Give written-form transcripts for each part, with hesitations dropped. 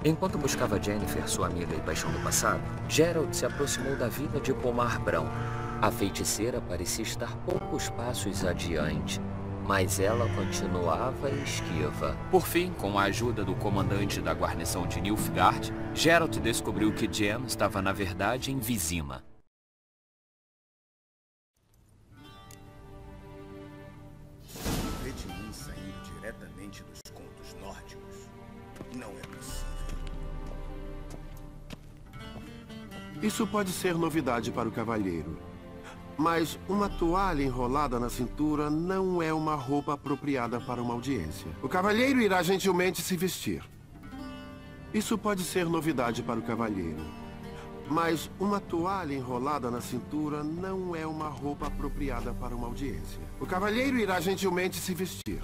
Enquanto buscava Jennifer, sua amiga e paixão do passado, Geralt se aproximou da vila de Pomar Brão. A feiticeira parecia estar poucos passos adiante, mas ela continuava esquiva. Por fim, com a ajuda do comandante da guarnição de Nilfgaard, Geralt descobriu que Jen estava na verdade em Vizima. Ver de mim saindo diretamente dos contos nórdicos não é possível. Isso pode ser novidade para o cavalheiro. Mas uma toalha enrolada na cintura não é uma roupa apropriada para uma audiência. O cavalheiro irá gentilmente se vestir. Isso pode ser novidade para o cavalheiro. Mas uma toalha enrolada na cintura não é uma roupa apropriada para uma audiência. O cavalheiro irá gentilmente se vestir.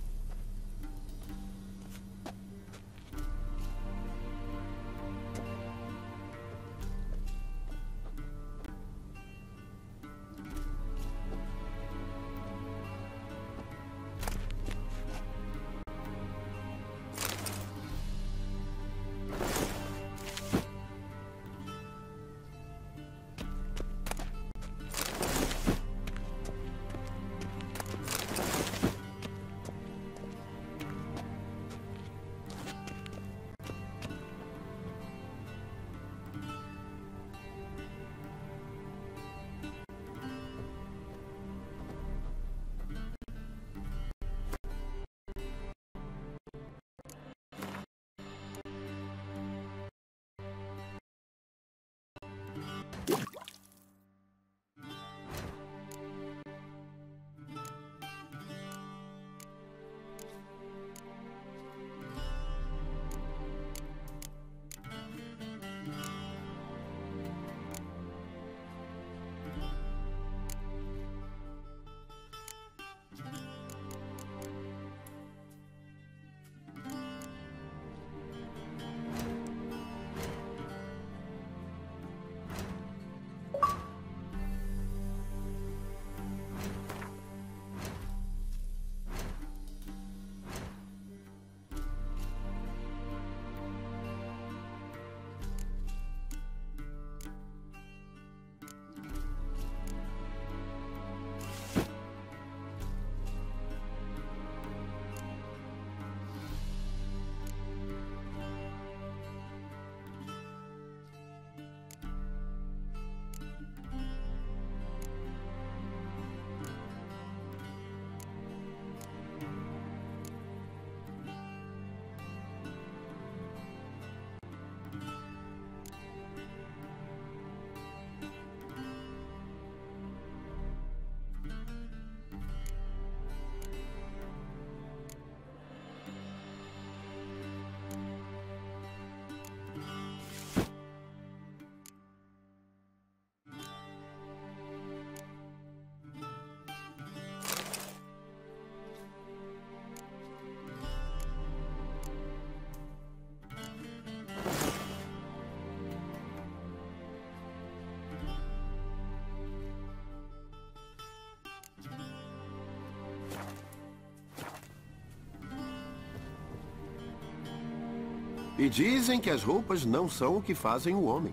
E dizem que as roupas não são o que fazem o homem.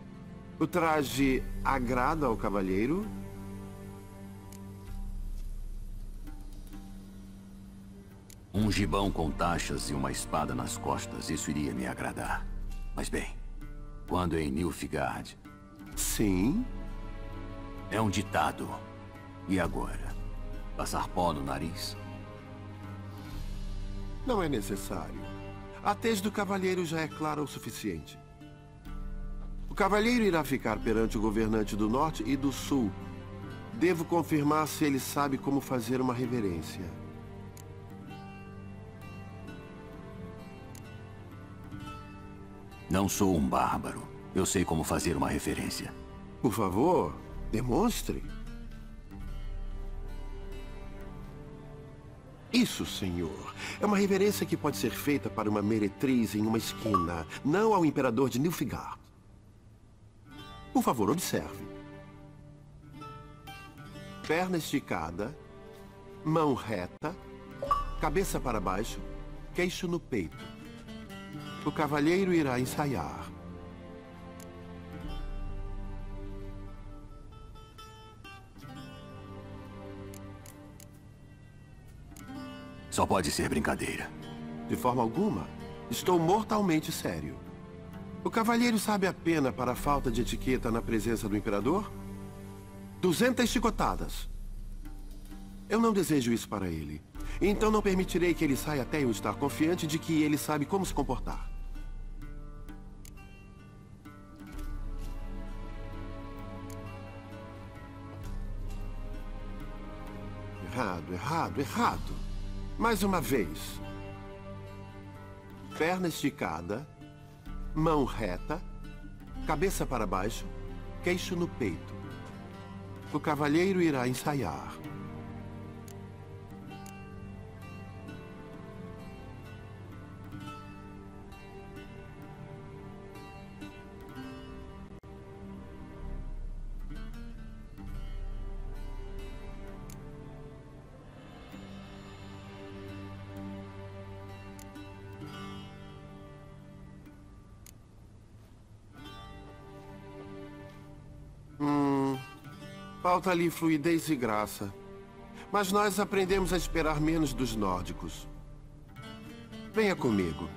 O traje agrada ao cavalheiro? Um gibão com taxas e uma espada nas costas, isso iria me agradar. Mas bem, quando em Nilfgaard... Sim? É um ditado. E agora? Passar pó no nariz? Não é necessário. A tez do cavalheiro já é clara o suficiente. O cavalheiro irá ficar perante o governante do norte e do sul. Devo confirmar se ele sabe como fazer uma reverência. Não sou um bárbaro. Eu sei como fazer uma referência. Por favor, demonstre. Isso, senhor. É uma reverência que pode ser feita para uma meretriz em uma esquina, não ao imperador de Nilfgaard. Por favor, observe. Perna esticada, mão reta, cabeça para baixo, queixo no peito. O cavalheiro irá ensaiar. Só pode ser brincadeira. De forma alguma, estou mortalmente sério. O cavalheiro sabe a pena para a falta de etiqueta na presença do imperador? 200 chicotadas. Eu não desejo isso para ele. Então não permitirei que ele saia até eu estar confiante de que ele sabe como se comportar. Errado, errado, errado. Mais uma vez. Perna esticada, mão reta, cabeça para baixo, queixo no peito. O cavalheiro irá ensaiar. Falta ali fluidez e graça. Mas nós aprendemos a esperar menos dos nórdicos. Venha comigo.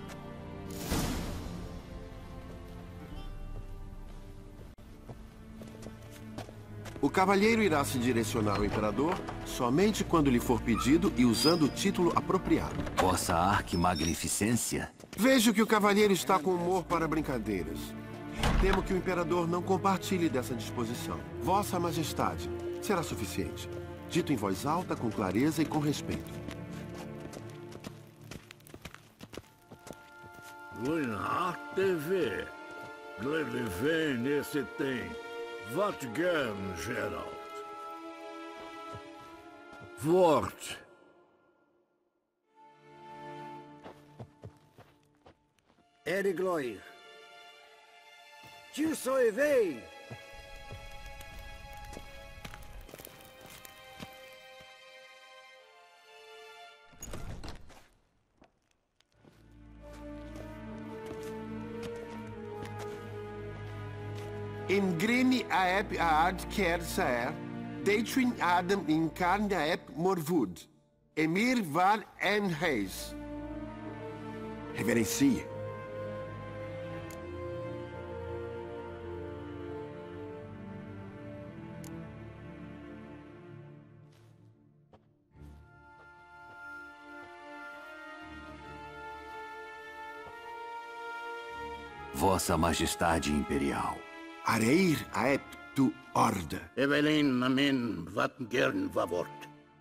O cavalheiro irá se direcionar ao imperador somente quando lhe for pedido e usando o título apropriado. Vossa Arquimagnificência? Vejo que o cavalheiro está com humor para brincadeiras. Temo que o imperador não compartilhe dessa disposição. Vossa Majestade, será suficiente. Dito em voz alta, com clareza e com respeito. Linhart TV. Glede nesse tem. Wat gern, Gerald. Wort. Erigloir. Tu soivei. Ingrini aep aard ker saer, Deitrin Adam in carne aep morvud. Emir van en Hees. Reverencie. Vossa Majestade Imperial. Areir aep tu orde. Evelyn namen wat gern vavort.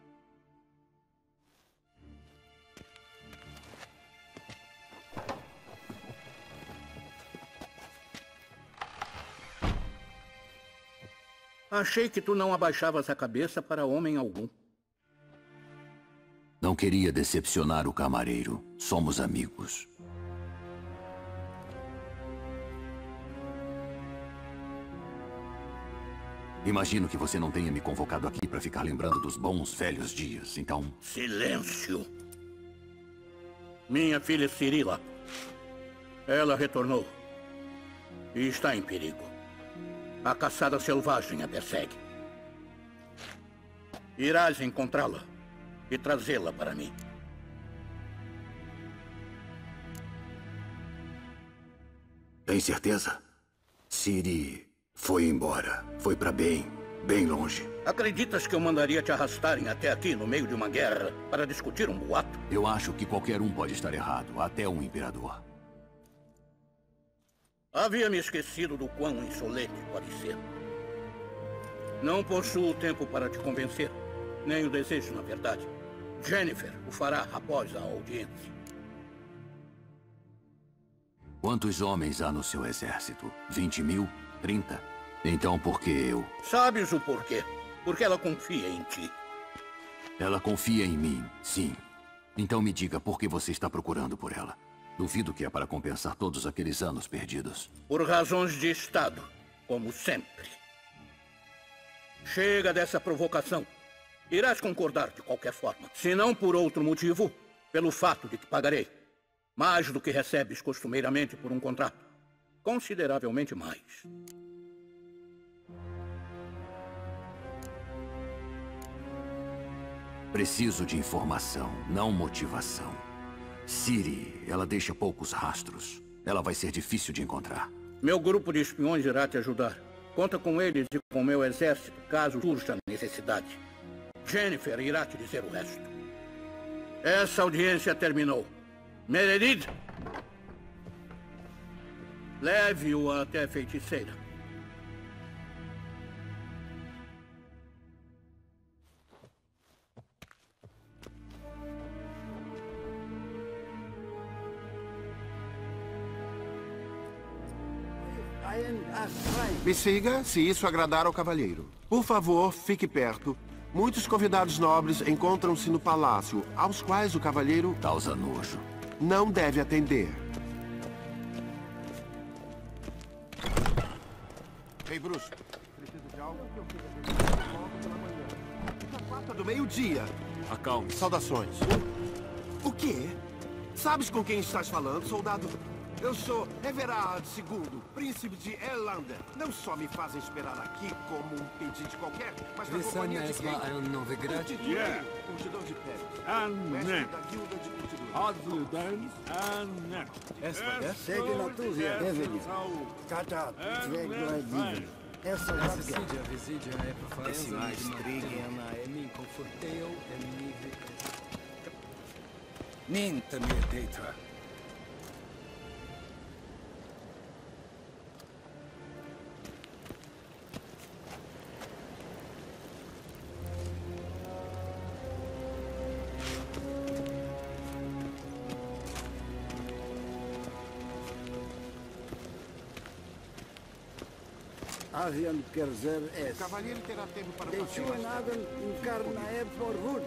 Achei que tu não abaixavas a cabeça para homem algum. Não queria decepcionar o camareiro. Somos amigos. Imagino que você não tenha me convocado aqui para ficar lembrando dos bons velhos dias, então... Silêncio. Minha filha Cirila. Ela retornou. E está em perigo. A caçada selvagem a persegue. Irás encontrá-la e trazê-la para mim. Tem certeza? Ciri foi embora. Foi para bem longe. Acreditas que eu mandaria te arrastarem até aqui no meio de uma guerra para discutir um boato? Eu acho que qualquer um pode estar errado, até um imperador. Havia me esquecido do quão insolente pode ser. Não possuo tempo para te convencer, nem o desejo, na verdade. Jennifer o fará após a audiência. Quantos homens há no seu exército? 20 mil? 30? Então por que eu? Sabes o porquê? Porque ela confia em ti. Ela confia em mim, sim. Então me diga por que você está procurando por ela. Duvido que é para compensar todos aqueles anos perdidos. Por razões de Estado, como sempre. Chega dessa provocação. Irás concordar de qualquer forma. Se não por outro motivo, pelo fato de que pagarei. Mais do que recebes costumeiramente por um contrato. Consideravelmente mais. Preciso de informação, não motivação. Ciri, ela deixa poucos rastros. Ela vai ser difícil de encontrar. Meu grupo de espiões irá te ajudar. Conta com eles e com meu exército, caso surja necessidade. Jennifer irá te dizer o resto. Essa audiência terminou. Meredith, leve-o até a feiticeira. Me siga, se isso agradar ao cavalheiro. Por favor, fique perto. Muitos convidados nobres encontram-se no palácio, aos quais o cavalheiro Causa nojo. não deve atender. Ei, bruxo. Preciso de algo que eu fiz pela manhã. Já passa do meio-dia. Acalme-se. Saudações. O quê? Sabes com quem estás falando, soldado? Eu sou Everard II, príncipe de Erlander. Não só me fazem esperar aqui como um pedinte qualquer, mas na companhia de quem? Curtidor de pele. Mestre da guilda de curtidores. Segnatura, Evelyn. Kata, Tvegloedin. Essa Ninta me deitra. Avian Kerzer O S. cavalheiro terá tempo para Deixou passear. nada em Carnaeb por Wood.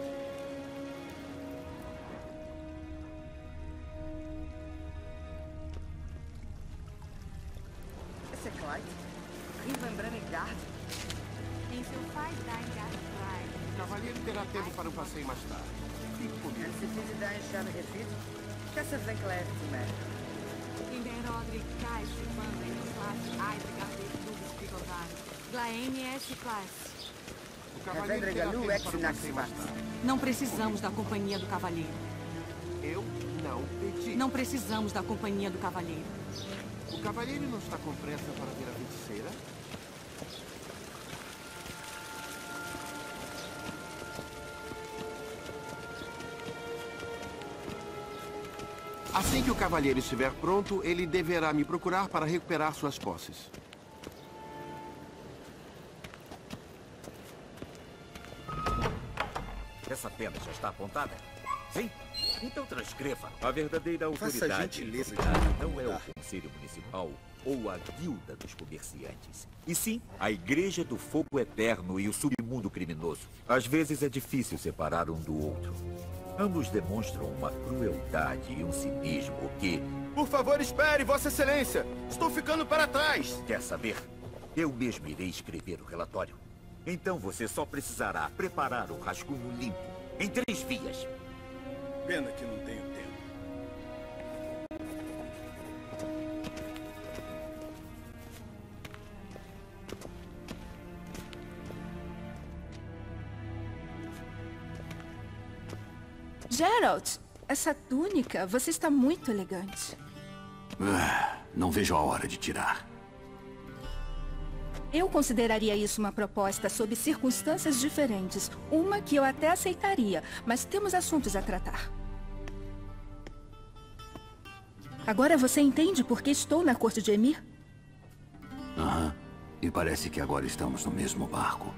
Esse é Clyde? Rivan Branegard? Tem seu pai Daingard Clyde. O cavalheiro terá tempo para um passeio mais tarde. Fique comigo. En ze vinden daar een schade gefit? Kassa van Clyde te maken. In den Roderick Kai, Shivanda, Inoslas, Aidgar, Dubis, Pigovar, Glaene S. Class. O cavalheiro terá tempo para um passeio mais tarde. Não precisamos da companhia do cavalheiro. Eu não pedi. Não precisamos da companhia do cavalheiro. O cavalheiro não está com pressa para ver a feiticeira? Assim que o cavalheiro estiver pronto, ele deverá me procurar para recuperar suas posses. Essa pena já está apontada? Sim? Então transcreva. A verdadeira Faça a autoridade gentileza de não é o mudar. Conselho Municipal ou a Guilda dos Comerciantes. E sim, a Igreja do Fogo Eterno e o Submundo Criminoso. Às vezes é difícil separar um do outro. Ambos demonstram uma crueldade e um cinismo que... Por favor, espere, Vossa Excelência! Estou ficando para trás! Quer saber? Eu mesmo irei escrever o relatório. Então você só precisará preparar um rascunho limpo, em 3 vias. Pena que não tenho tempo. Geralt, essa túnica, você está muito elegante. Não vejo a hora de tirar. Eu consideraria isso uma proposta sob circunstâncias diferentes. Uma que eu até aceitaria, mas temos assuntos a tratar. Agora você entende por que estou na corte de Emhyr? Aham. E parece que agora estamos no mesmo barco.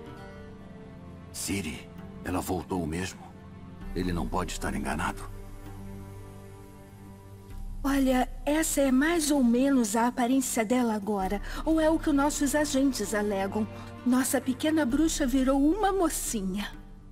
Ciri, ela voltou mesmo? Ele não pode estar enganado. Olha, essa é mais ou menos a aparência dela agora. Ou é o que nossos agentes alegam. Nossa pequena bruxa virou uma mocinha.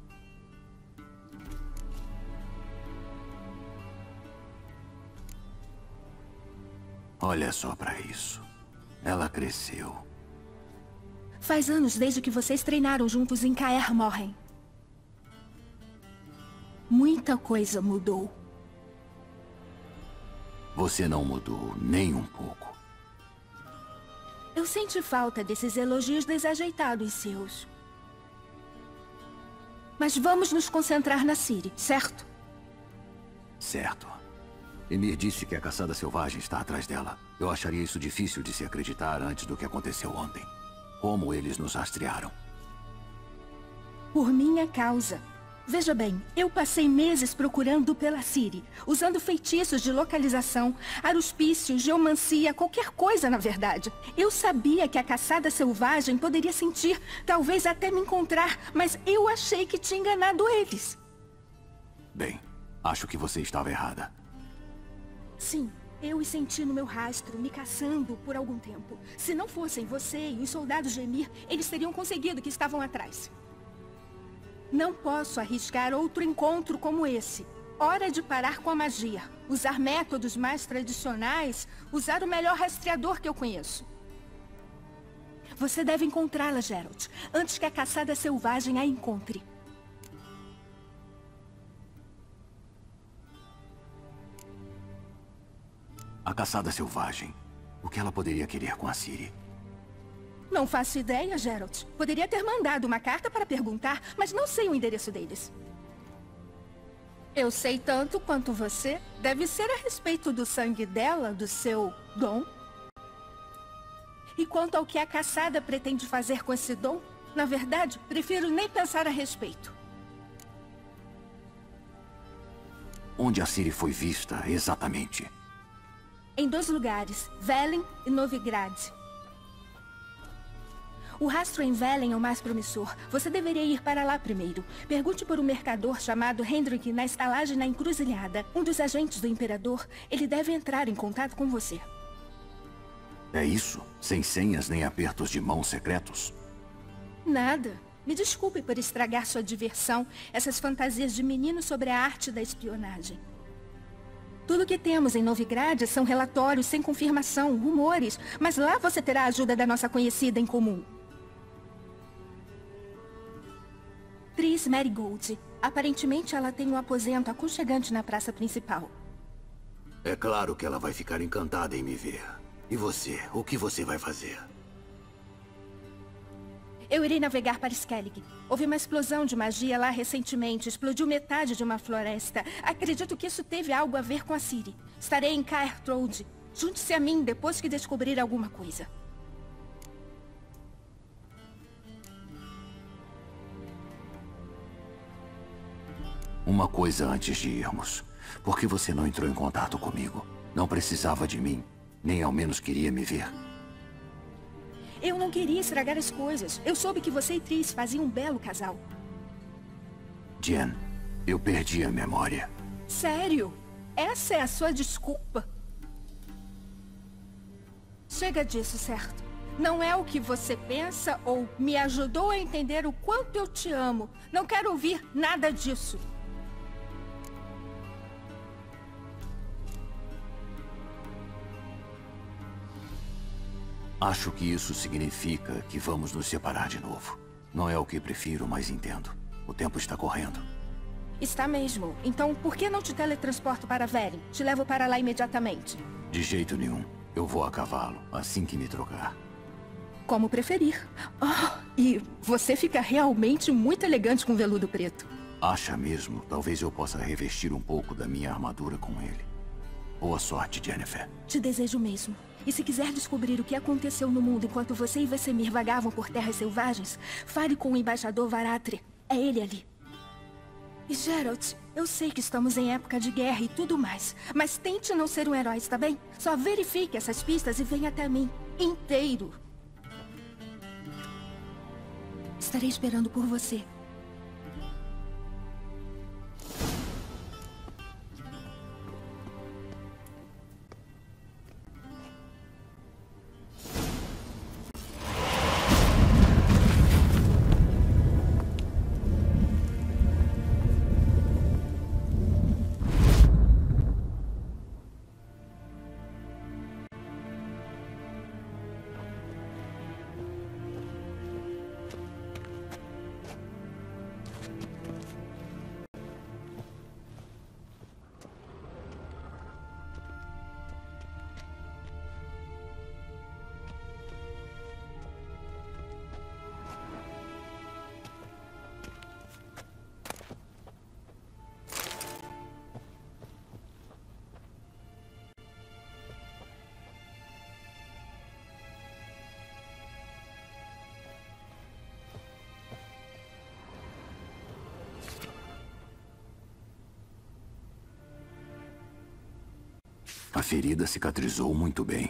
Olha só pra isso. Ela cresceu. Faz anos desde que vocês treinaram juntos em Kaer Morhen. Muita coisa mudou. Você não mudou nem um pouco. Eu senti falta desses elogios desajeitados seus. Mas vamos nos concentrar na Ciri, certo? Certo. Ymir disse que a caçada selvagem está atrás dela. Eu acharia isso difícil de se acreditar antes do que aconteceu ontem. Como eles nos rastrearam? Por minha causa. Veja bem, eu passei meses procurando pela Ciri, usando feitiços de localização, aruspício, geomancia, qualquer coisa, na verdade. Eu sabia que a caçada selvagem poderia sentir, talvez até me encontrar, mas eu achei que tinha enganado eles. Bem, acho que você estava errada. Sim, eu os senti no meu rastro, me caçando por algum tempo. Se não fossem você e os soldados de Ymir, eles teriam conseguido que estavam atrás. Não posso arriscar outro encontro como esse. Hora de parar com a magia. Usar métodos mais tradicionais. Usar o melhor rastreador que eu conheço. Você deve encontrá-la, Geralt, antes que a caçada selvagem a encontre. A caçada selvagem. O que ela poderia querer com a Ciri? Não faço ideia, Geralt. Poderia ter mandado uma carta para perguntar, mas não sei o endereço deles. Eu sei tanto quanto você. Deve ser a respeito do sangue dela, do seu dom. E quanto ao que a caçada pretende fazer com esse dom, na verdade, prefiro nem pensar a respeito. Onde a Ciri foi vista, exatamente? Em 2 lugares, Velen e Novigrad. O rastro em Velen é o mais promissor. Você deveria ir para lá primeiro. Pergunte por um mercador chamado Hendrik na estalagem na Encruzilhada. Um dos agentes do Imperador. Ele deve entrar em contato com você. É isso? Sem senhas nem apertos de mão secretos? Nada. Me desculpe por estragar sua diversão. Essas fantasias de menino sobre a arte da espionagem. Tudo que temos em Novigrad são relatórios sem confirmação, rumores. Mas lá você terá a ajuda da nossa conhecida em comum. Triss Merigold. Aparentemente ela tem um aposento aconchegante na praça principal. É claro que ela vai ficar encantada em me ver. E você? O que você vai fazer? Eu irei navegar para Skellig. Houve uma explosão de magia lá recentemente. Explodiu metade de uma floresta. Acredito que isso teve algo a ver com a Ciri. Estarei em Caer Trode. Junte-se a mim depois que descobrir alguma coisa. Uma coisa antes de irmos. Por que você não entrou em contato comigo? Não precisava de mim. Nem ao menos queria me ver. Eu não queria estragar as coisas. Eu soube que você e Triss faziam um belo casal. Jen, eu perdi a memória. Sério? Essa é a sua desculpa? Chega disso, certo? Não é o que você pensa ou me ajudou a entender o quanto eu te amo. Não quero ouvir nada disso. Acho que isso significa que vamos nos separar de novo. Não é o que prefiro, mas entendo. O tempo está correndo. Está mesmo. Então, por que não te teletransporto para Velen? Te levo para lá imediatamente. De jeito nenhum. Eu vou a cavalo, assim que me trocar. Como preferir. Oh, e você fica realmente muito elegante com veludo preto. Acha mesmo? Talvez eu possa revestir um pouco da minha armadura com ele. Boa sorte, Yennefer. Te desejo mesmo. E se quiser descobrir o que aconteceu no mundo enquanto você e Vesemir vagavam por terras selvagens, fale com o embaixador Varatre. É ele ali. E Geralt, eu sei que estamos em época de guerra e tudo mais, mas tente não ser um herói, está bem? Só verifique essas pistas e venha até mim, inteiro. Estarei esperando por você. A ferida cicatrizou muito bem.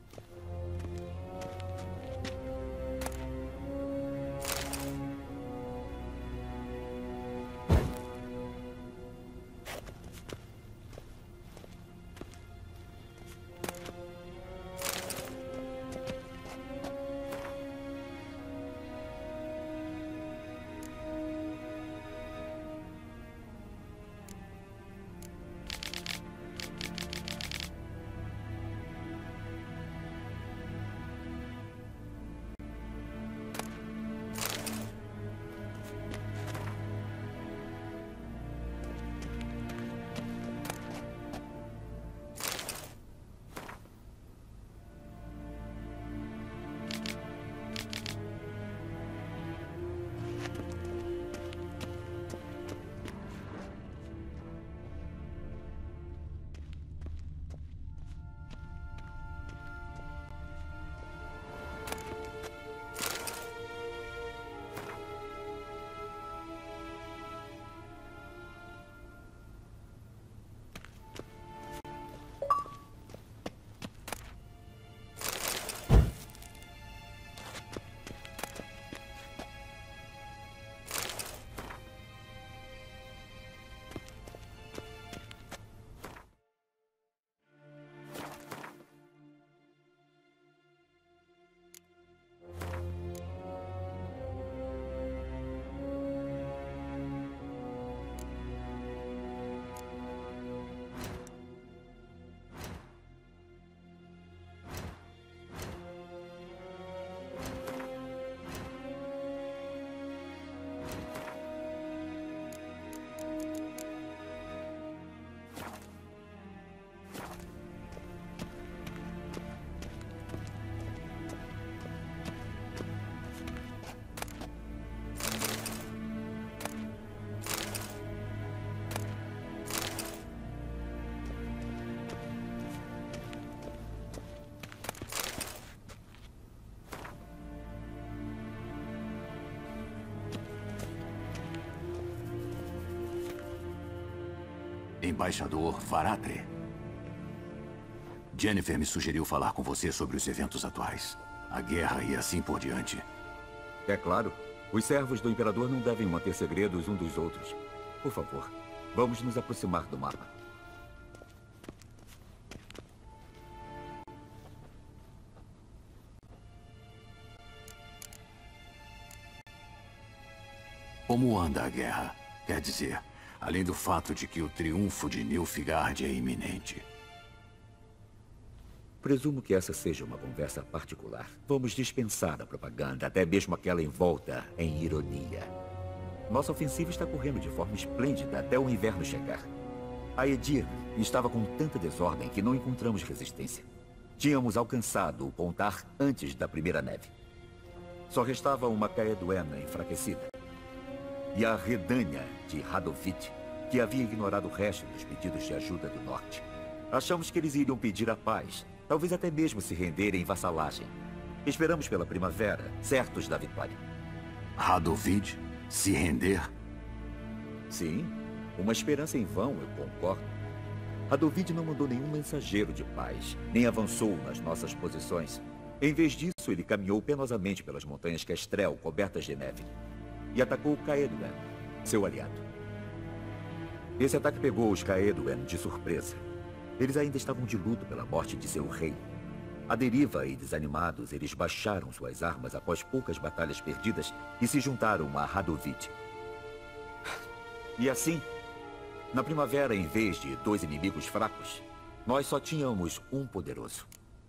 Embaixador Varatre. Jennifer me sugeriu falar com você sobre os eventos atuais. A guerra e assim por diante. É claro. Os servos do Imperador não devem manter segredos um dos outros. Por favor, vamos nos aproximar do mapa. Como anda a guerra? Quer dizer, além do fato de que o triunfo de Nilfgaard é iminente. Presumo que essa seja uma conversa particular. Vamos dispensar a propaganda, até mesmo aquela envolta em ironia. Nossa ofensiva está correndo de forma esplêndida até o inverno chegar. A Edirne estava com tanta desordem que não encontramos resistência. Tínhamos alcançado o Pontar antes da primeira neve. Só restava uma Caeduena enfraquecida. E a Redânia de Radovid, que havia ignorado o resto dos pedidos de ajuda do norte. Achamos que eles iriam pedir a paz, talvez até mesmo se renderem em vassalagem. Esperamos pela primavera, certos da vitória. Radovid? Se render? Sim, uma esperança em vão, eu concordo. Radovid não mandou nenhum mensageiro de paz, nem avançou nas nossas posições. Em vez disso, ele caminhou penosamente pelas montanhas Kestrel, cobertas de neve, e atacou Caeduen, seu aliado. Esse ataque pegou os Caeduen de surpresa. Eles ainda estavam de luto pela morte de seu rei. À deriva e desanimados, eles baixaram suas armas após poucas batalhas perdidas e se juntaram a Radovid. E assim, na primavera, em vez de 2 inimigos fracos, nós só tínhamos um poderoso.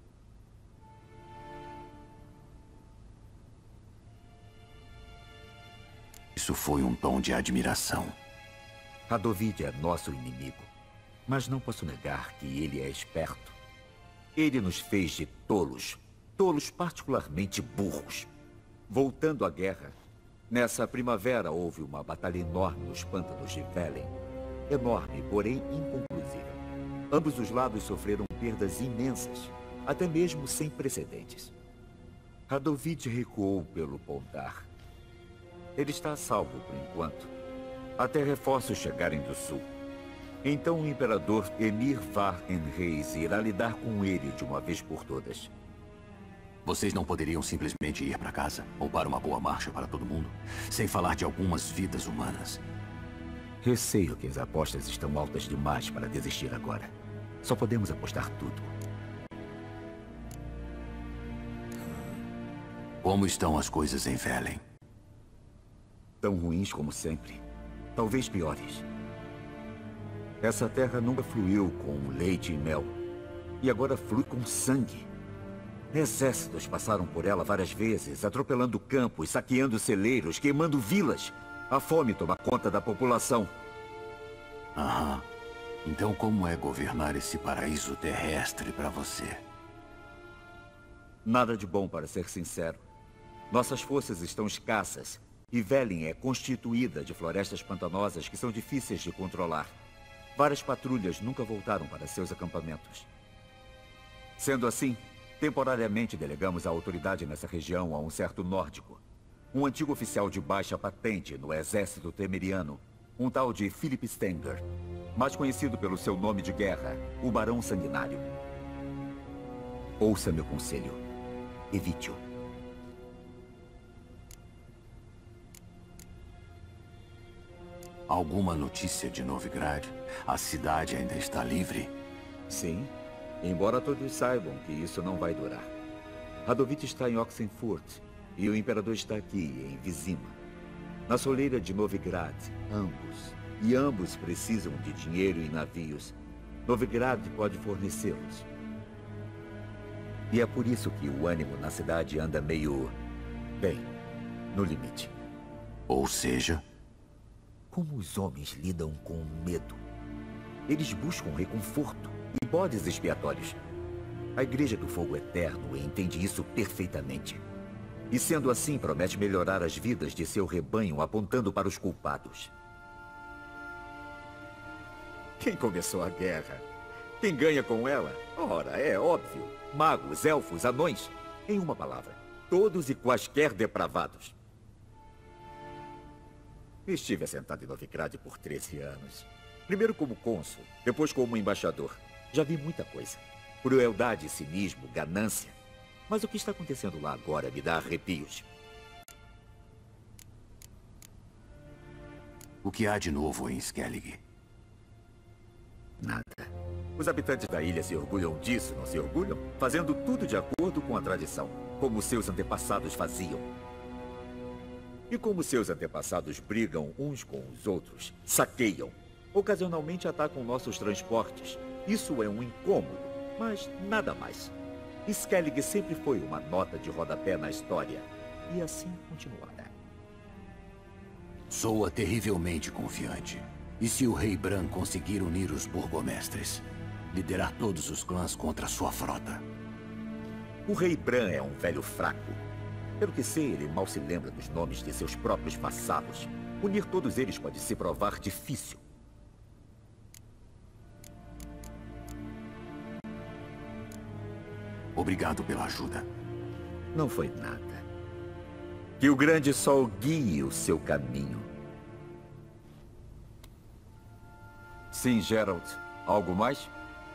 Isso foi um tom de admiração. Radovid é nosso inimigo, mas não posso negar que ele é esperto. Ele nos fez de tolos, tolos particularmente burros. Voltando à guerra, nessa primavera houve uma batalha enorme nos pântanos de Velen. Enorme, porém inconclusiva. Ambos os lados sofreram perdas imensas, até mesmo sem precedentes. Radovid recuou pelo Pontar. Ele está a salvo por enquanto, até reforços chegarem do sul. Então o Imperador Emhyr var Emreis irá lidar com ele de uma vez por todas. Vocês não poderiam simplesmente ir para casa? Ou para uma boa marcha para todo mundo? Sem falar de algumas vidas humanas. Receio que as apostas estão altas demais para desistir agora. Só podemos apostar tudo. Como estão as coisas em Velen? Tão ruins como sempre. Talvez piores. Essa terra nunca fluiu com leite e mel. E agora flui com sangue. Exércitos passaram por ela várias vezes, atropelando campos, saqueando celeiros, queimando vilas. A fome toma conta da população. Aham. Então como é governar esse paraíso terrestre para você? Nada de bom, para ser sincero. Nossas forças estão escassas. E Velen é constituída de florestas pantanosas que são difíceis de controlar. Várias patrulhas nunca voltaram para seus acampamentos. Sendo assim, temporariamente delegamos a autoridade nessa região a um certo nórdico. Um antigo oficial de baixa patente no exército temeriano, um tal de Philip Stenger, mais conhecido pelo seu nome de guerra, o Barão Sanguinário. Ouça meu conselho. Evite-o. Alguma notícia de Novigrad? A cidade ainda está livre? Sim, embora todos saibam que isso não vai durar. Radovich está em Oxenfurt e o Imperador está aqui, em Vizima. Na soleira de Novigrad, ambos. E ambos precisam de dinheiro e navios. Novigrad pode fornecê-los. E é por isso que o ânimo na cidade anda meio... bem, no limite. Ou seja... Como os homens lidam com o medo? Eles buscam reconforto e bodes expiatórios. A Igreja do Fogo Eterno entende isso perfeitamente. E sendo assim, promete melhorar as vidas de seu rebanho apontando para os culpados. Quem começou a guerra? Quem ganha com ela? Ora, é óbvio. Magos, elfos, anões. Em uma palavra, todos e quaisquer depravados. Estive assentado em Novigrad por 13 anos. Primeiro como cônsul, depois como embaixador. Já vi muita coisa. Crueldade, cinismo, ganância. Mas o que está acontecendo lá agora me dá arrepios. O que há de novo em Skellige? Nada. Os habitantes da ilha se orgulham disso, não se orgulham? Fazendo tudo de acordo com a tradição, como seus antepassados faziam. E como seus antepassados brigam uns com os outros, saqueiam, ocasionalmente atacam nossos transportes. Isso é um incômodo, mas nada mais. Skellige sempre foi uma nota de rodapé na história, e assim continuará. Soa terrivelmente confiante. E se o Rei Bran conseguir unir os burgomestres? Liderar todos os clãs contra sua frota? O Rei Bran é um velho fraco. Pelo que sei, ele mal se lembra dos nomes de seus próprios vassalos. Unir todos eles pode se provar difícil. Obrigado pela ajuda. Não foi nada. Que o grande sol guie o seu caminho. Sim, Geralt. Algo mais?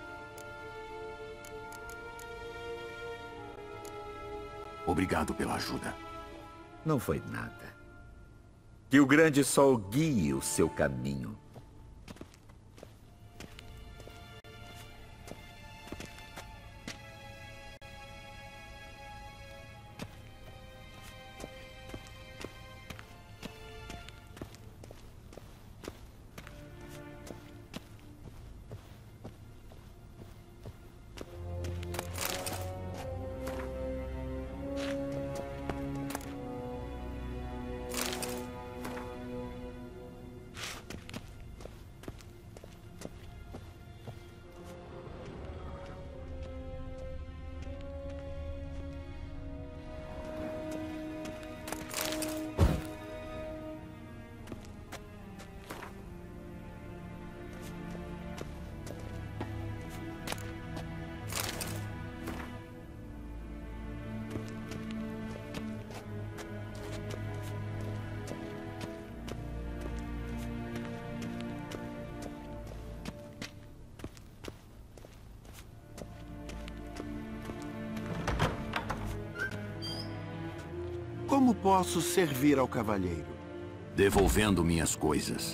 Obrigado pela ajuda. Não foi nada. Que o grande sol guie o seu caminho. Como posso servir ao cavalheiro? Devolvendo minhas coisas.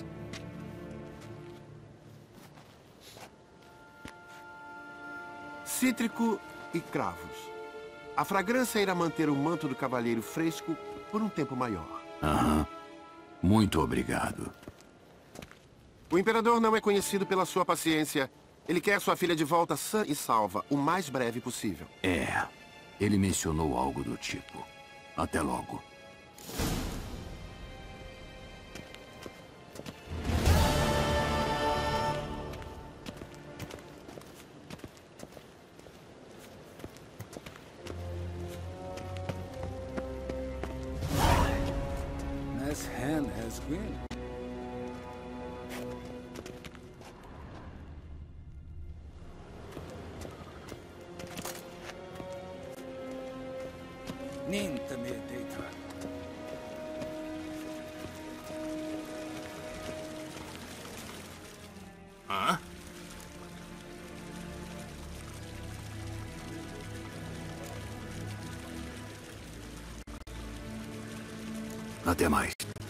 Cítrico e cravos. A fragrância irá manter o manto do cavalheiro fresco por um tempo maior. Aham. Muito obrigado. O imperador não é conhecido pela sua paciência. Ele quer sua filha de volta sã e salva, o mais breve possível. Ele mencionou algo do tipo. Até logo. This hand has green. Ninta me deita. Hã? Até mais.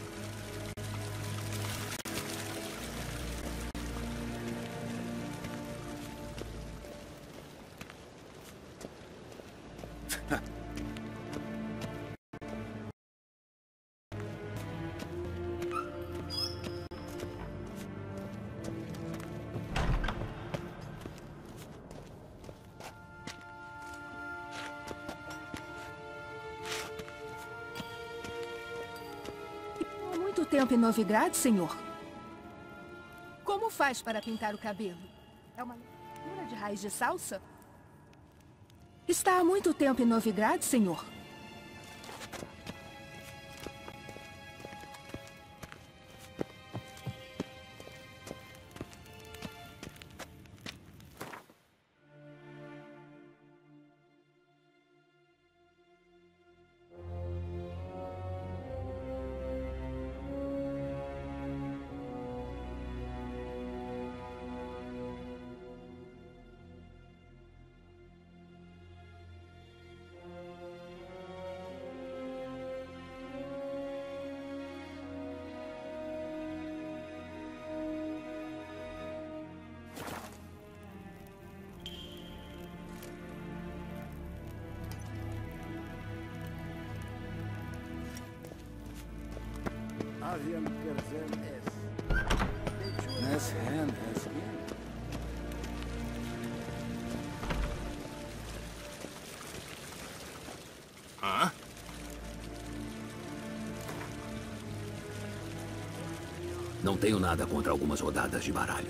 Há muito tempo em Novigrad, senhor. Como faz para pintar o cabelo? É uma leitura de raiz de salsa? Está há muito tempo em Novigrad, senhor. Avian Kerzen S. This hand has green. Hã? Não tenho nada contra algumas rodadas de baralho.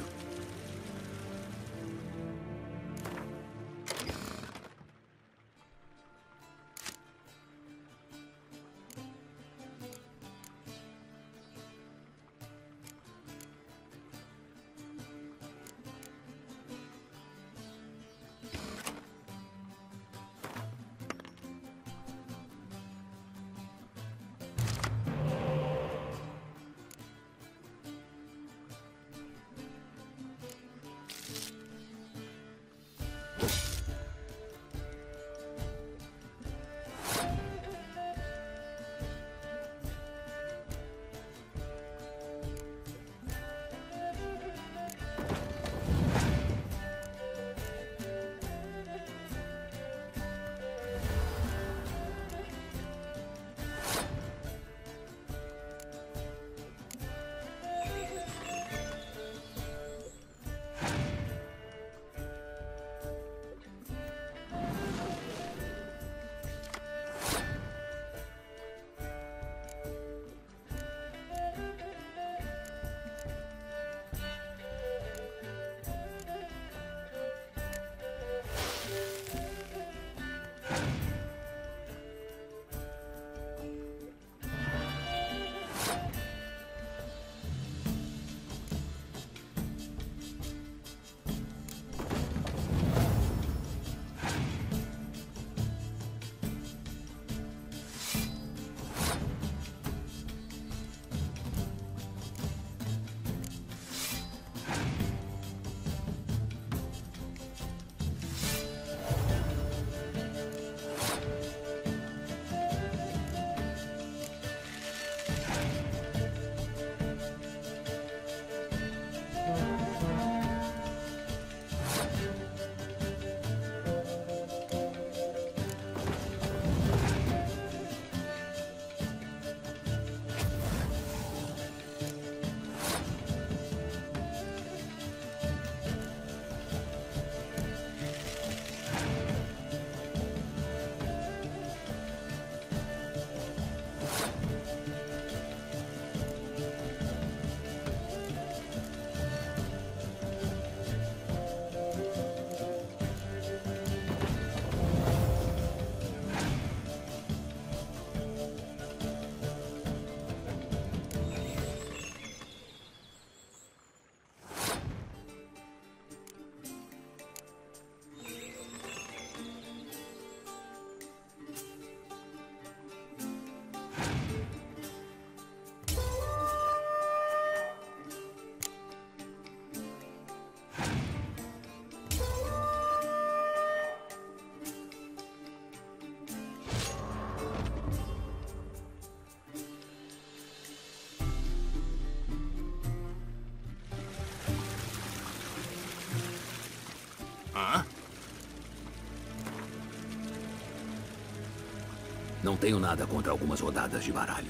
Não tenho nada contra algumas rodadas de baralho.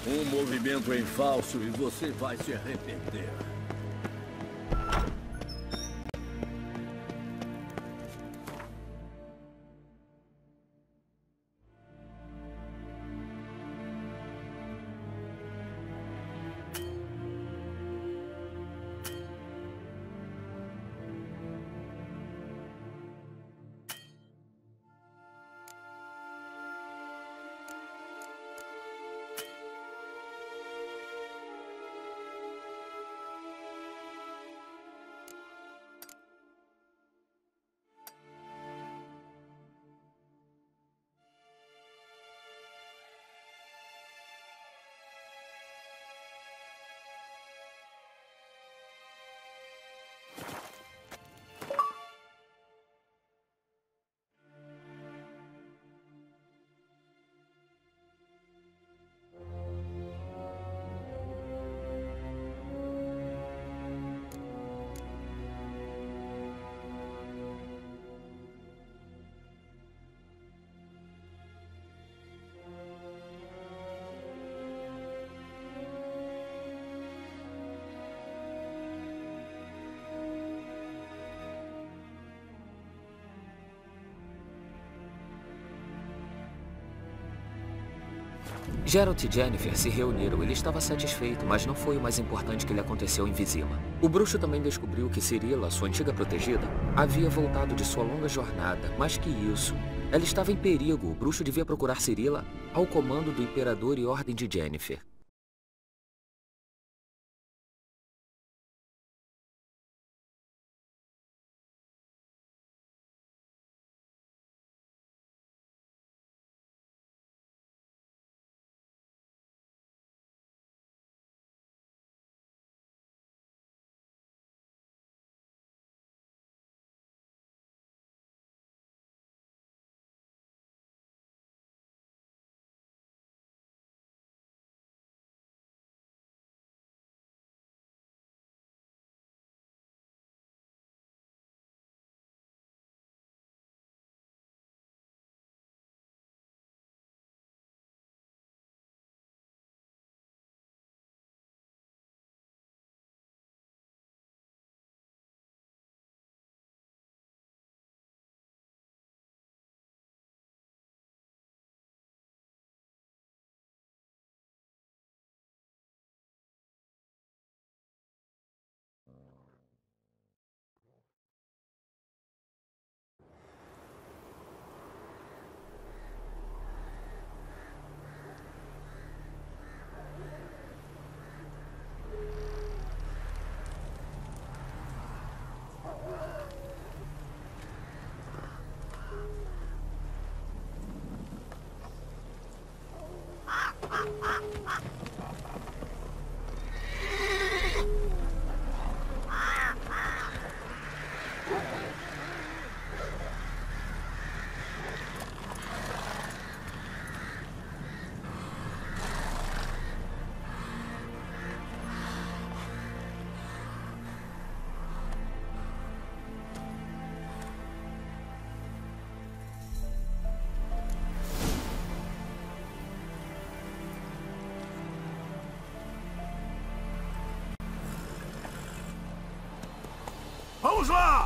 Um movimento em falso e você vai se arrepender. Geralt e Yennefer se reuniram. Ele estava satisfeito, mas não foi o mais importante que lhe aconteceu em Vizima. O bruxo também descobriu que Cirilla, sua antiga protegida, havia voltado de sua longa jornada. Mais que isso, ela estava em perigo. O bruxo devia procurar Cirilla ao comando do Imperador e Ordem de Yennefer. Vamos lá!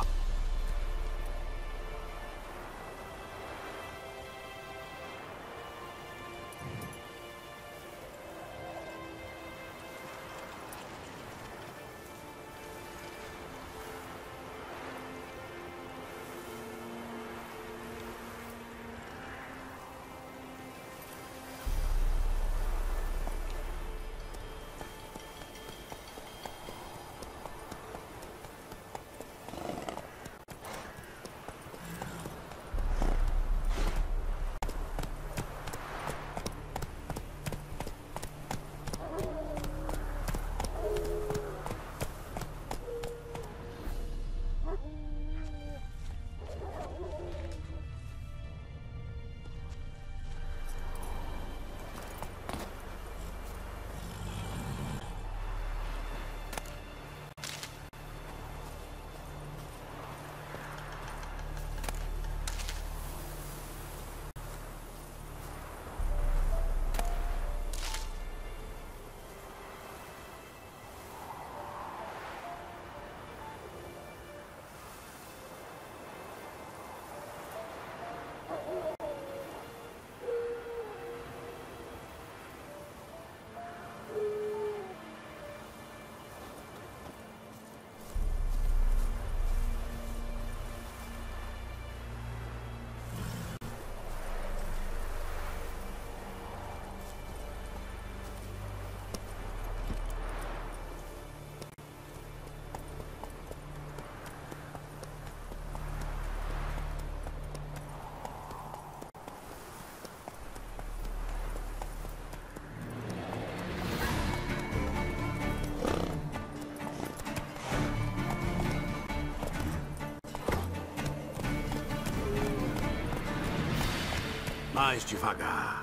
Mais devagar.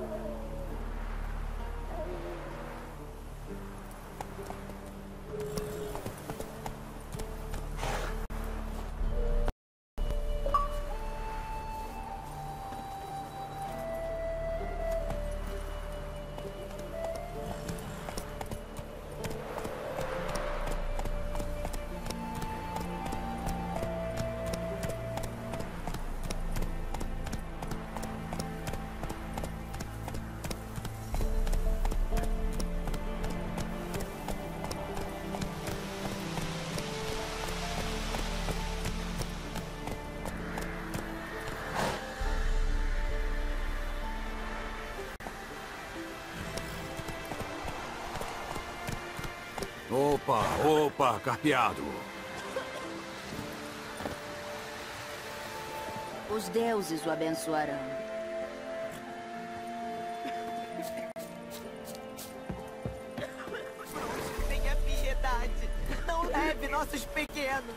Opa, carpeado. Os deuses o abençoarão. Tenha piedade. Não leve nossos pequenos.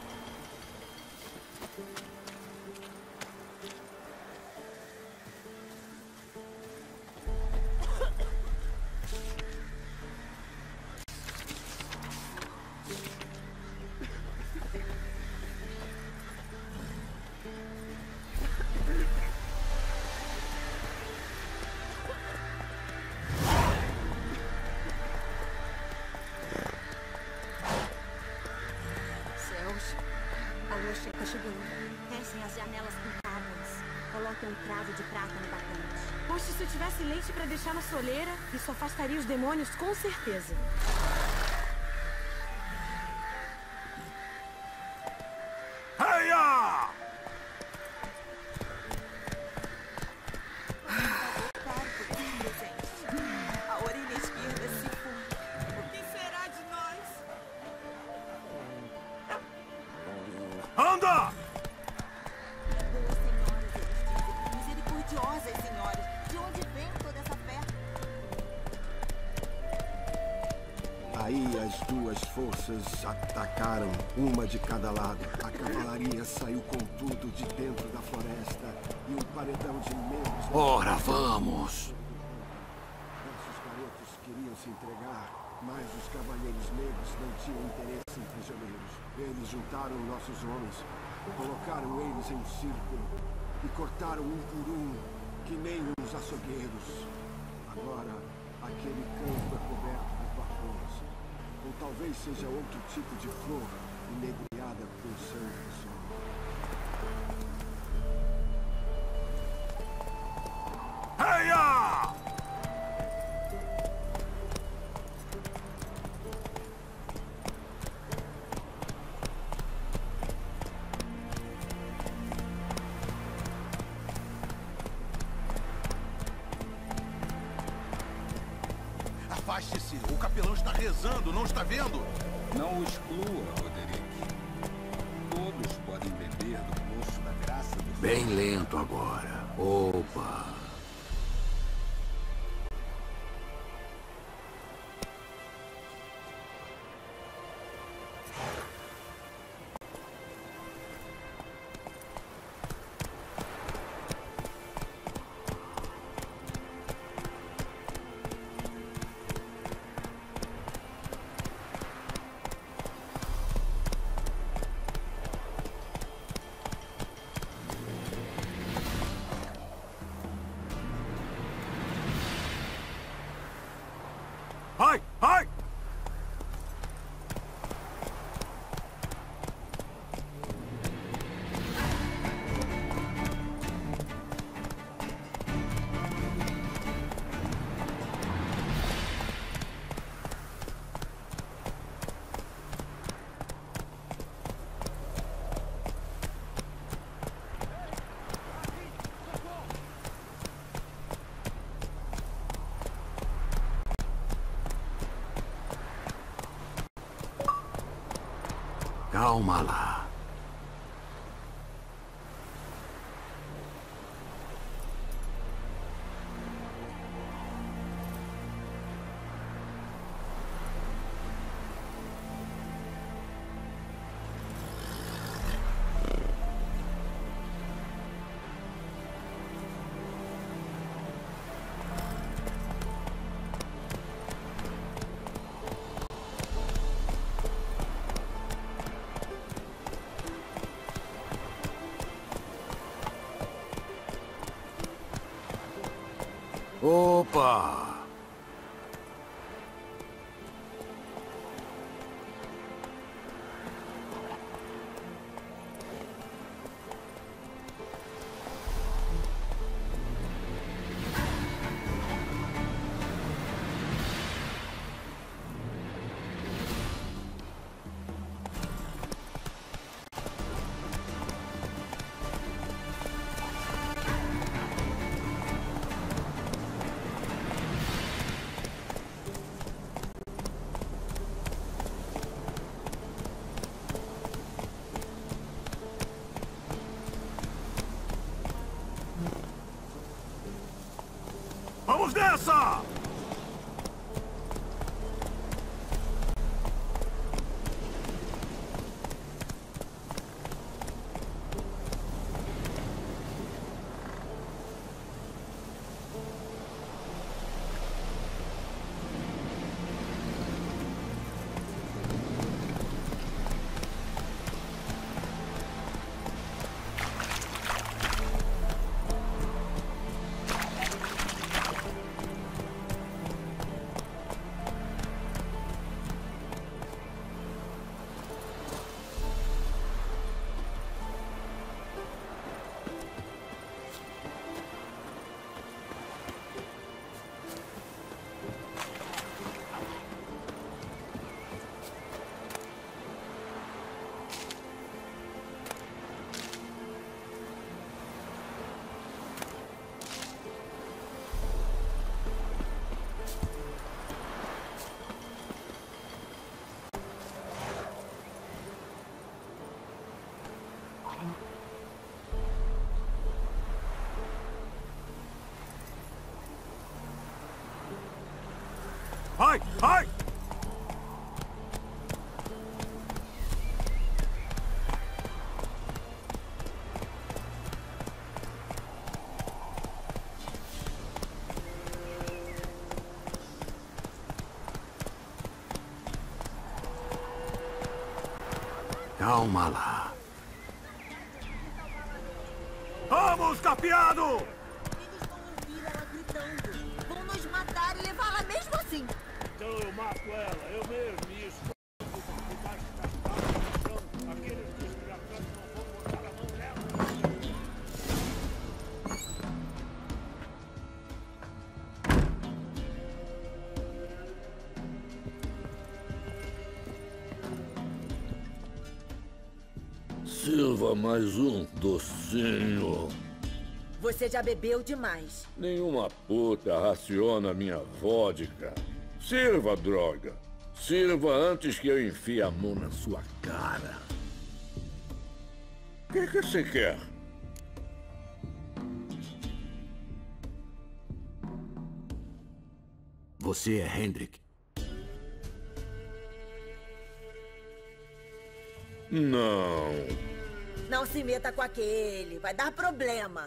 A lua cheia chegando. Fechem as janelas pintadas. Coloquem um cravo de prata no batente. Poxa, se eu tivesse leite pra deixar na soleira, isso afastaria os demônios com certeza. Heia! A orelha esquerda se foi. O que será de nós? Anda! Boas senhoras, eles dizem. Misericordiosas senhoras. De onde vem toda essa fé? Aí as duas forças atacaram, uma de cada lado. A cavalaria saiu com tudo de dentro da floresta e um paredão de membros... Ora, vamos! Nossos garotos queriam se entregar, mas os cavaleiros negros não tinham interesse em prisioneiros. Eles juntaram nossos homens, colocaram eles em um círculo e cortaram um por um, que nem uns açougueiros. Agora, aquele campo é coberto de papões. Ou talvez seja outro tipo de flor, inebriada com sangue do sol. Heia! Afaste-se! O capelão está rezando, não está vendo? Não o exclua, Roderick. Todos podem beber do poço da graça do... Bem lento agora. Opa! Ai! Ai! Calma lá. Opa! Vamos nessa! Ai! Ai! Calma lá. Vamos, capiado! Eles vão ouvir ela gritando. Vão nos matar e levá-la mesmo assim. Então eu mato ela, eu mesmo, e isso. Aqueles desgraçados não vão botar a mão nela. Sirva mais um docinho. Você já bebeu demais. Nenhuma puta raciona minha vodka. Sirva, droga. Sirva antes que eu enfie a mão na sua cara. O que você quer? Você é Hendrik? Não. Não se meta com aquele. Vai dar problema.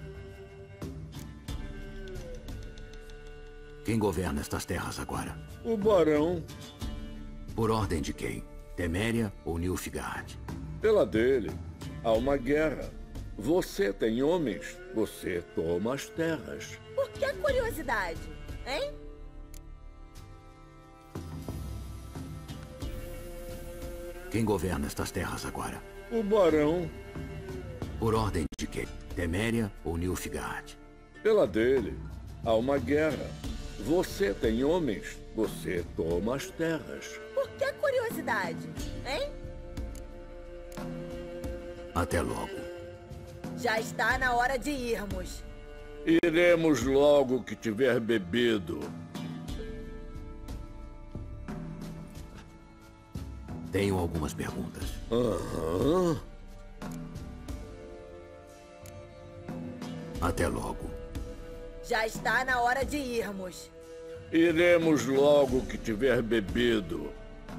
Quem governa estas terras agora? O Barão. Por ordem de quem? Teméria ou Nilfgaard? Pela dele. Há uma guerra. Você tem homens, você toma as terras. Por que a curiosidade, hein? Quem governa estas terras agora? O Barão. Por ordem de quem? Teméria ou Nilfgaard? Pela dele. Há uma guerra. Você tem homens, você toma as terras. Por que a curiosidade, hein? Até logo. Já está na hora de irmos. Iremos logo que tiver bebido. Tenho algumas perguntas. Aham. Até logo. Já está na hora de irmos. Iremos logo que tiver bebido.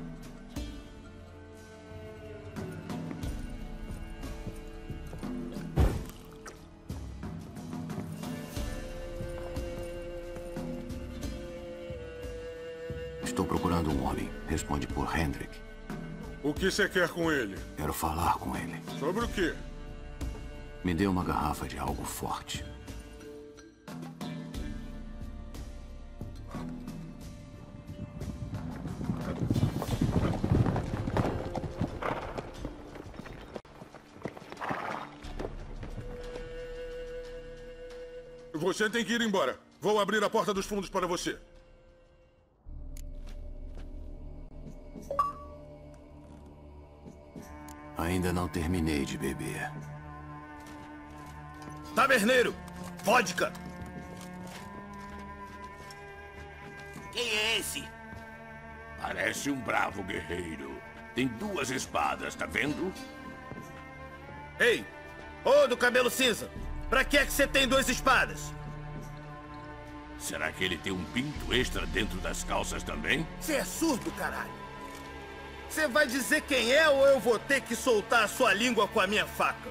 Estou procurando um homem. Responde por Hendrik. O que você quer com ele? Quero falar com ele. Sobre o quê? Me dê uma garrafa de algo forte. Você tem que ir embora. Vou abrir a porta dos fundos para você. Ainda não terminei de beber. Taberneiro! Vodka! Quem é esse? Parece um bravo guerreiro. Tem 2 espadas, tá vendo? Ei! Ô, do cabelo cinza! Pra que é que você tem 2 espadas? Será que ele tem um pinto extra dentro das calças também? Você é surdo, caralho! Você vai dizer quem é ou eu vou ter que soltar a sua língua com a minha faca?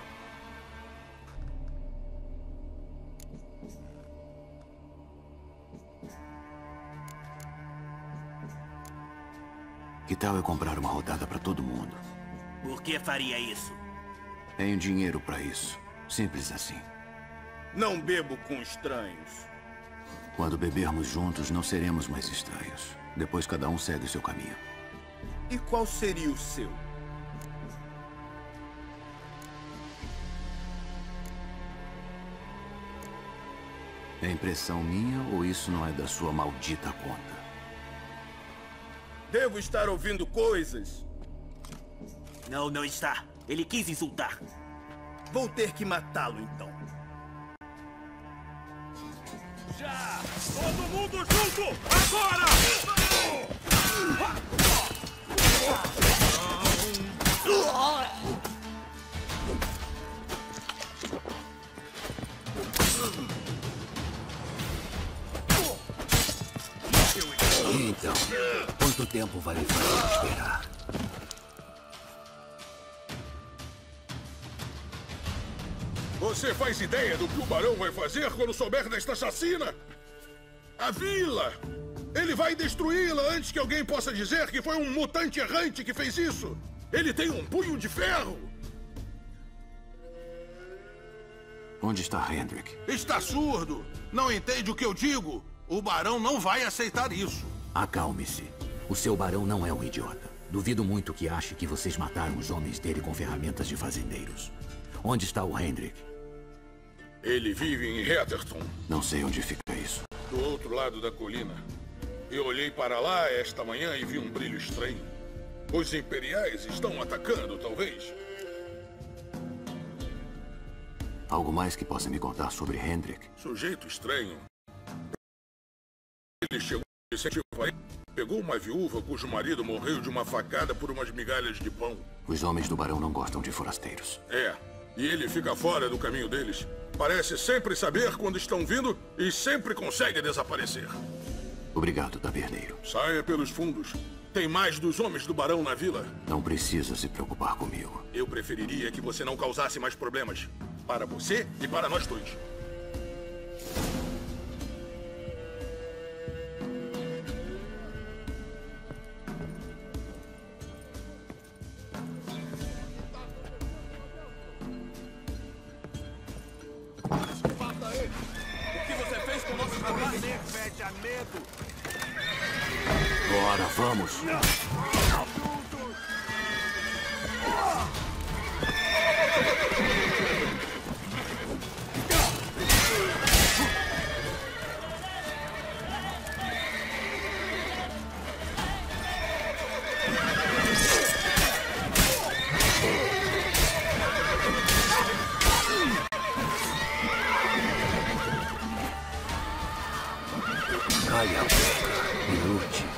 Que tal eu comprar uma rodada para todo mundo? Por que faria isso? Tenho dinheiro para isso. Simples assim. Não bebo com estranhos. Quando bebermos juntos, não seremos mais estranhos. Depois cada um segue o seu caminho. E qual seria o seu? É impressão minha ou isso não é da sua maldita conta? Devo estar ouvindo coisas? Não, não está. Ele quis insultar. Vou ter que matá-lo, então. Já! Todo mundo junto! Agora! Então, quanto tempo vai me fazer esperar? Você faz ideia do que o Barão vai fazer quando souber desta chacina? A vila! Ele vai destruí-la antes que alguém possa dizer que foi um mutante errante que fez isso! Ele tem um punho de ferro! Onde está Hendrik? Está surdo! Não entende o que eu digo? O Barão não vai aceitar isso. Acalme-se. O seu barão não é um idiota. Duvido muito que ache que vocês mataram os homens dele com ferramentas de fazendeiros. Onde está o Hendrik? Ele vive em Heatherton. Não sei onde fica isso. Do outro lado da colina. Eu olhei para lá esta manhã e vi um brilho estranho. Os Imperiais estão atacando, talvez. Algo mais que possa me contar sobre Hendrik? Sujeito estranho. Ele chegou recentemente, pegou uma viúva cujo marido morreu de uma facada por umas migalhas de pão. Os homens do barão não gostam de forasteiros. É, e ele fica fora do caminho deles. Parece sempre saber quando estão vindo e sempre consegue desaparecer. Obrigado, taberneiro. Saia pelos fundos. Tem mais dos homens do barão na vila. Não precisa se preocupar comigo. Eu preferiria que você não causasse mais problemas. Para você e para nós dois. Bora, vamos! Calha a boca e lute.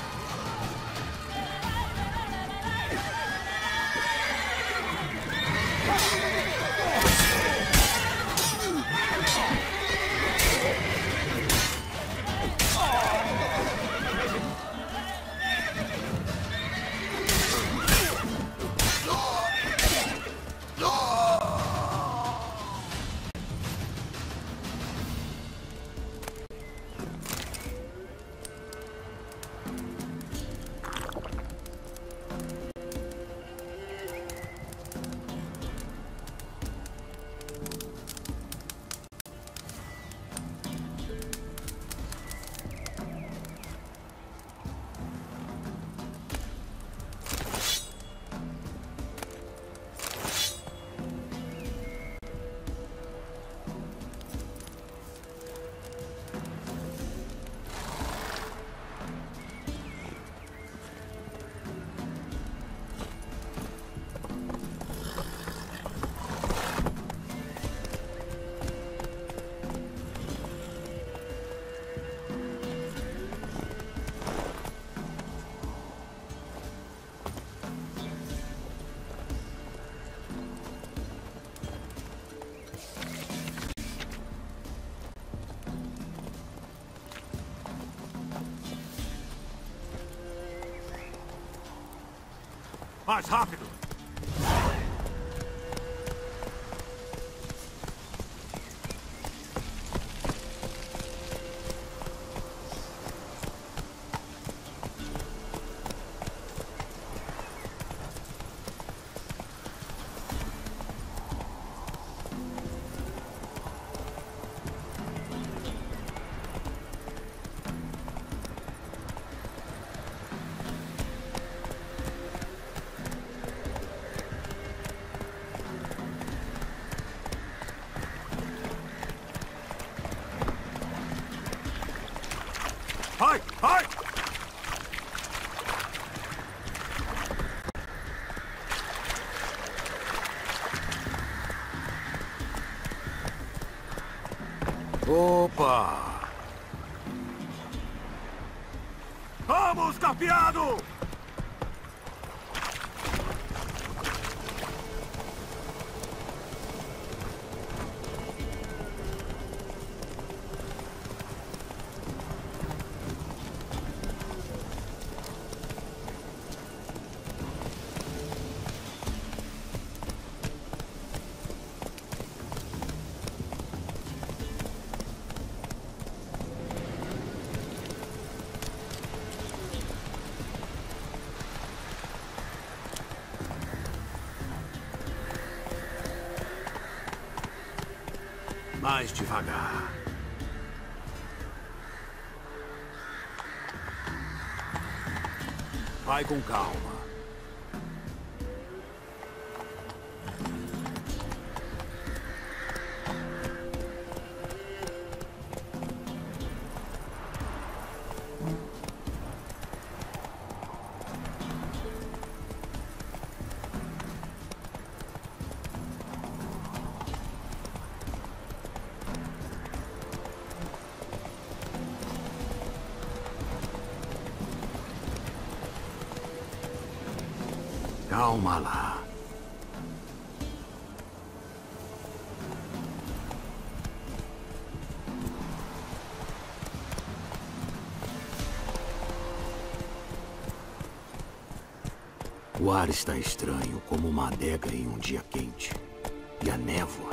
Mais rápido! Vai! Vai! Opa! Vamos, capeado! Mais devagar. Vai com calma. Calma lá. O ar está estranho, como uma adega em um dia quente. E a névoa?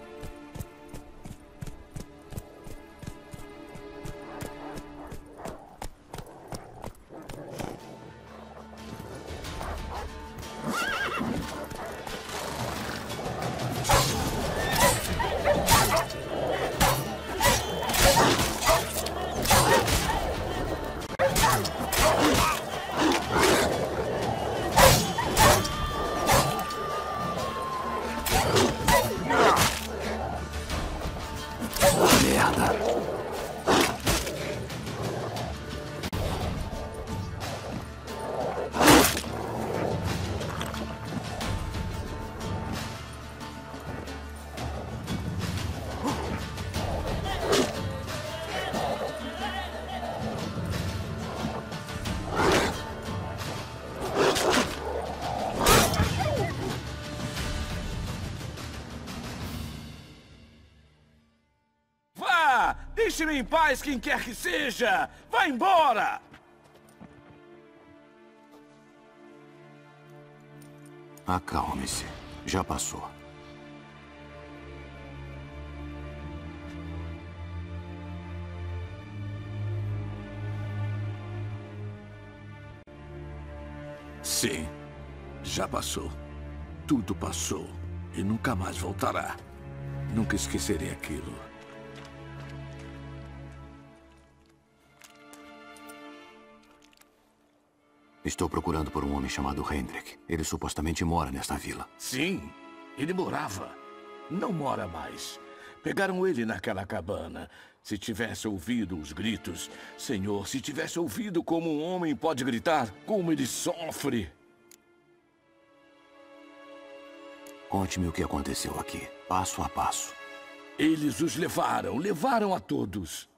Deixe-me em paz, quem quer que seja! Vá embora! Acalme-se. Já passou. Sim, já passou. Tudo passou e nunca mais voltará. Nunca esquecerei aquilo. Estou procurando por um homem chamado Hendrik. Ele supostamente mora nesta vila. Sim, ele morava. Não mora mais. Pegaram ele naquela cabana. Se tivesse ouvido os gritos... Senhor, se tivesse ouvido como um homem pode gritar, como ele sofre. Conte-me o que aconteceu aqui, passo a passo. Eles os levaram a todos.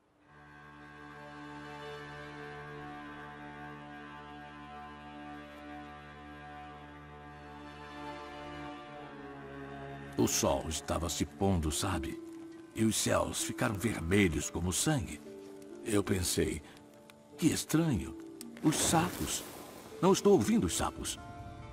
O sol estava se pondo, sabe? E os céus ficaram vermelhos como sangue. Eu pensei, que estranho. Os sapos. Não estou ouvindo os sapos.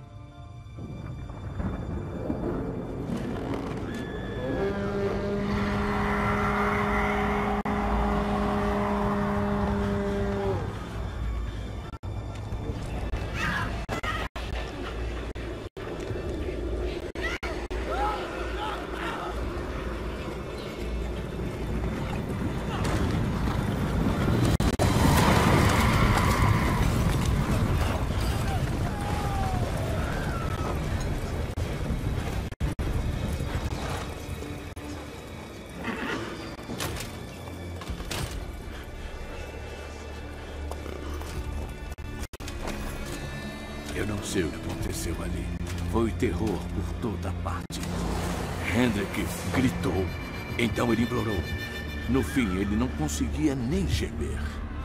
Eu não sei o que aconteceu ali. Foi terror por toda parte. Hendrik gritou. Então ele implorou. No fim, ele não conseguia nem gemer.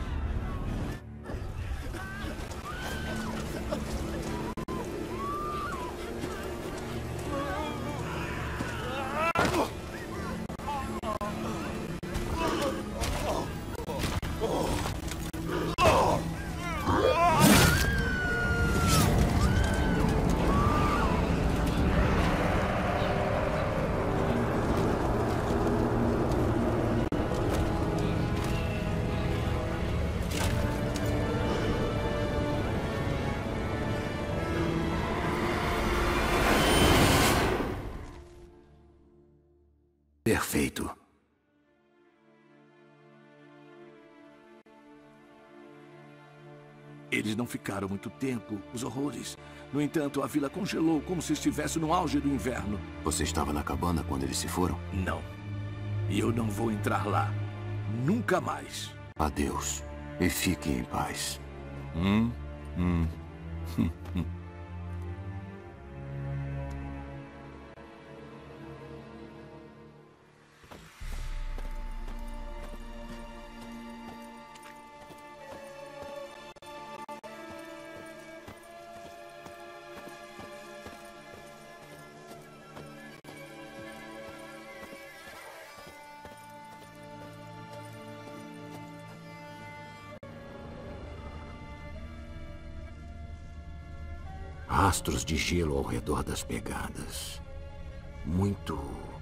Perfeito. Eles não ficaram muito tempo, os horrores. No entanto, a vila congelou como se estivesse no auge do inverno. Você estava na cabana quando eles se foram? Não. E eu não vou entrar lá. Nunca mais. Adeus. E fique em paz. Rastros de gelo ao redor das pegadas. Muito...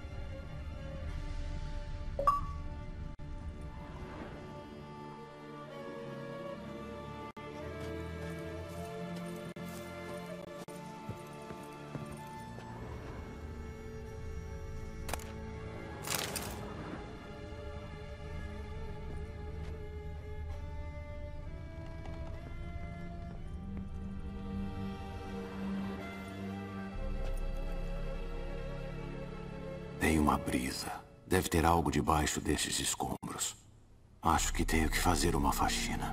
Tem uma brisa. Deve ter algo debaixo desses escombros. Acho que tenho que fazer uma faxina.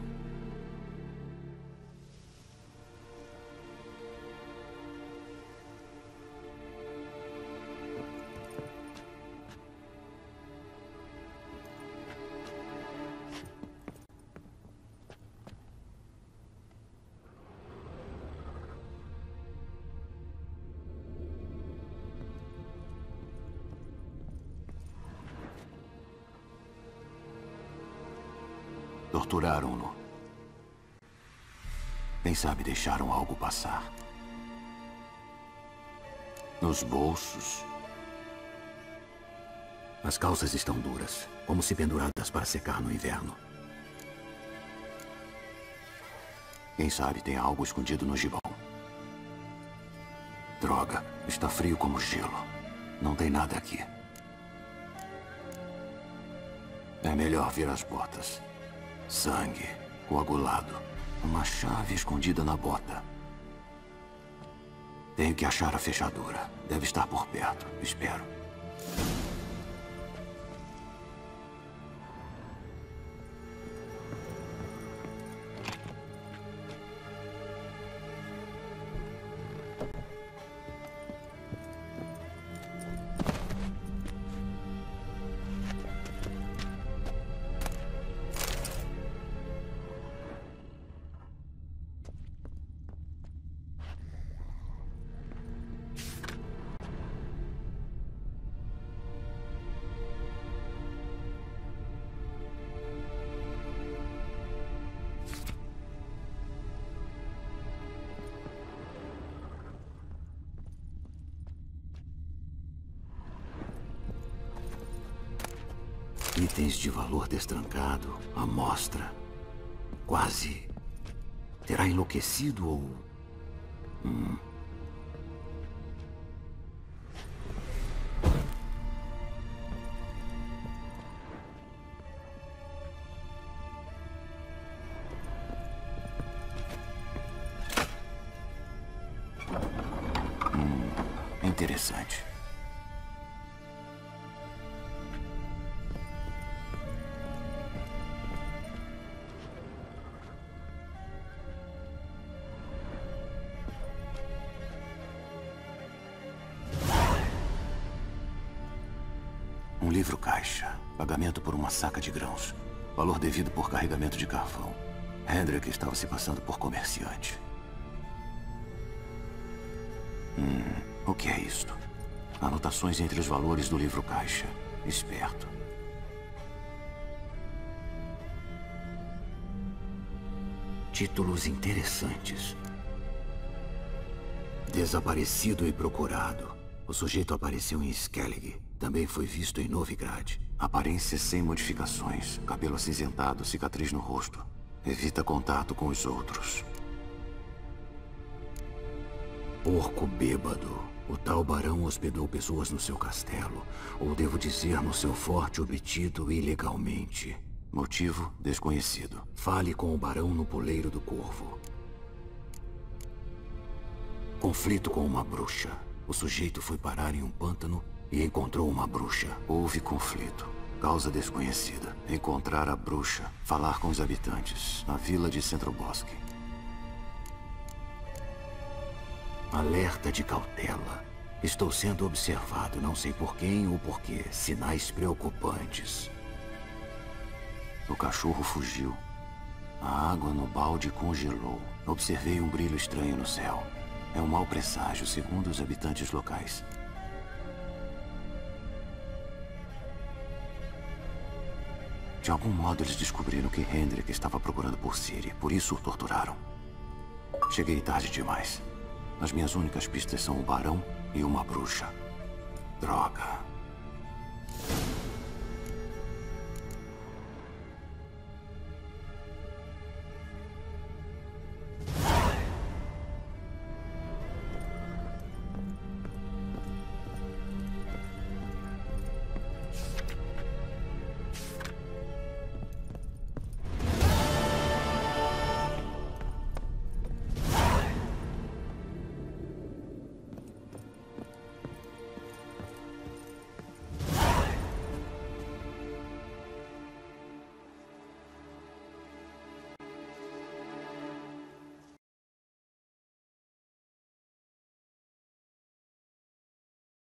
Torturaram-no. Quem sabe deixaram algo passar. Nos bolsos. As calças estão duras, como se penduradas para secar no inverno. Quem sabe tem algo escondido no gibão. Droga, está frio como gelo. Não tem nada aqui. É melhor vir as botas. Sangue, coagulado. Uma chave escondida na bota. Tenho que achar a fechadura. Deve estar por perto. Espero. Itens de valor destrancado, amostra. Quase. Terá enlouquecido ou... Interessante. livro caixa. Pagamento por uma saca de grãos. Valor devido por carregamento de carvão. Hendrik estava se passando por comerciante. O que é isto? Anotações entre os valores do livro caixa. Esperto. Títulos interessantes. Desaparecido e procurado. O sujeito apareceu em Skellig. Também foi visto em Novigrad. Aparência sem modificações. Cabelo acinzentado, cicatriz no rosto. Evita contato com os outros. Porco bêbado. O tal barão hospedou pessoas no seu castelo. Ou devo dizer, no seu forte obtido ilegalmente. Motivo desconhecido. Fale com o barão no Poleiro do Corvo. Conflito com uma bruxa. O sujeito foi parar em um pântano e encontrou uma bruxa. Houve conflito. Causa desconhecida. Encontrar a bruxa. Falar com os habitantes. Na vila de Centrobosque. Alerta de cautela. Estou sendo observado, não sei por quem ou por quê. Sinais preocupantes. O cachorro fugiu. A água no balde congelou. Observei um brilho estranho no céu. É um mau presságio, segundo os habitantes locais. De algum modo, eles descobriram que Hendrik estava procurando por Ciri. Por isso o torturaram. Cheguei tarde demais. As minhas únicas pistas são o barão e uma bruxa. Droga.